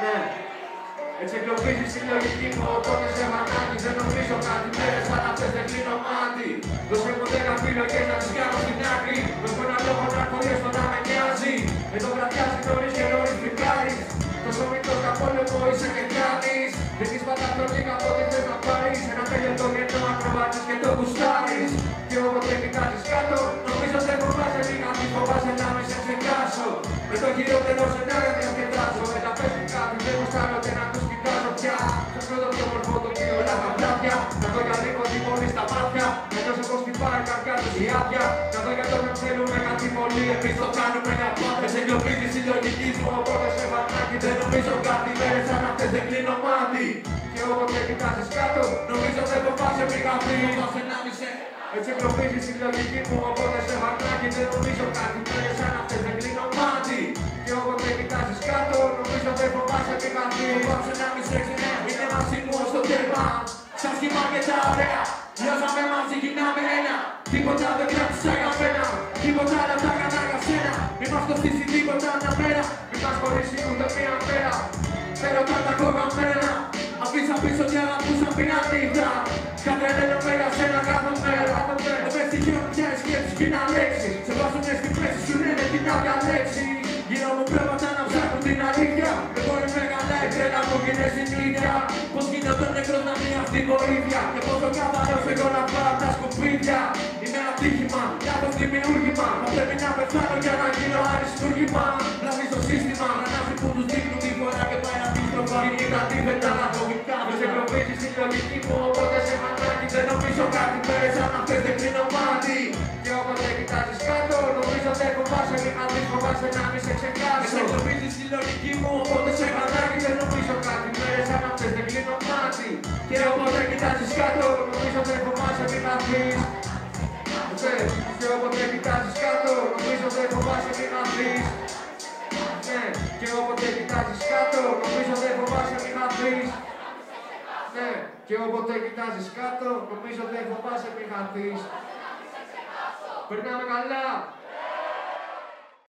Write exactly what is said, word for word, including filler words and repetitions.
Ναι. Έτσι εγκλωβίζεις τη λογική μου, οπότε σε μανάκι. Δεν νομίζω κάτι μέρες σαν αυτές δεν κλείνω μάτι. Δώσε μου δέκα επιλογές να τις κάνω στην άκρη. Δώσ' μου ένα λόγο να χωρίς το να με νοιάζει. Εδώ βραδιάζει νωρίς και νωρίς φρικάρεις. Τόσο μικρός καπόλεμο είσαι και κάνεις. Δεν της πατατώνει κάποτε θες να πάρεις. Ένα τέλειο γετό ακροβάτης και το γουστάρεις. Και όποτε κοιτάζεις κάτω, νομίζω δεν φοβάσαι λίγα, μη φοβάσαι να με σε ξεκάσω. Με το χειρότερο σενάριο διασκεδάζω. Με τα πέφτουν κάτι, δεν γουστάρω και να τους κοιτάζω πια. Σας πρώτο πιο μορφό το και όλα τα πλάτια. Να δω για λίγο τι μόλις στα μάτια. Να νιώσω πως χτυπάει καρκάτος η άδεια. Να δω για το να θέλουμε κάτι πολύ, εμείς το κάνουμε για πάντα. Σε εγκλωβίζεις η λογική σου, οπότε σε βατάκι. Δεν νομίζω κάτι μέρες σαν αυτές δεν κλείνω μάτι. Και όποτε κοιτάζεις κάτω, νομίζω δεν φοβάσαι μη γαμπή. Έτσι εγκλωβίζεις η λογική μου, οπότε σε βατάκι. Δεν νομίζω κάτι μέρες σαν αυτές δεν κλείνω μάτι. Και όποτε κοιτάζεις κάτω, νομίζω δεν φοβάσαι μη γαμπή. Φοβάσαι να μη σε ξενέα, είναι μαζί μου ως το τέρμα. Σαν σχήμα και τα ωραία, λιώσαμε μαζί, γυρνάμε ένα. Τίποτα δεν κράτησα για μένα, τίποτα δεν τα έκανα για σένα. Μη μας κοστίσει τίποτα μια μέρα, μη μας χωρίσει ούτε μία μέρα. Θέλω τα κομμένα, αφήσα πίσω και αγαπούσα μια νύχτα. Κατρελαίνω με για σένα κάθε μέρα. Με στοιχειώνουν πια οι σκέψεις και είναι αλέξεις. Σε βάζουνε στην πέση σου λένε την άδεια λέξη. Γύρω μου πράγματα να ψάχνουν την αλήθεια. Εγώ είμαι καλά η τρέλα μου και είναι συνήθεια. Πως γίνεται ο νεκρός να μην αυτή βοήθεια. Και πόσο καθαρός εγώ να πάω απ' τα σκουπίδια. Είναι ένα τύχημα, λάθος δημιούργημα. Θα πρέπει να πεθάνω για να γίνω αριστούργημα. Λάβει στο σύστημα, γρανάζει που τους δείχνουν τη φορά και πάει αντίστροφα. Είναι τα αντίθετα ατομικά. Με σε εγκλωβίζεις τη λογική μου, οπότε σε μανάκι. Δεν νομίζω κάτι μέρες σαν αυτές δεν κλείνω μάτι. Και όποτε κοιτάζεις κάτω, νομίζω δεν φοβάσαι μη να δεις, φοβάσαι να μη σε ξεκάσω. Με σε εγκλωβίζεις τη λογική μου, οπότε σε μανάκι. Δεν νομίζω κάτι μέρες σαν αυτές δεν κλείνω μάτι. Και όποτε κοιτάζεις κάτω, νομίζω δεν φοβάσαι μη να δεις. Και όποτε κοιτάζεις κάτω, νομίζω δεν φοβάσαι μη να δεις. Ναι, και όποτε κοιτάζεις κάτω, νομίζω δεν φοβάσαι μη να δεις. Ναι, και όποτε κοιτάζεις κάτω, νομίζω δεν φοβάσαι μη να δεις. Περνάμε καλά.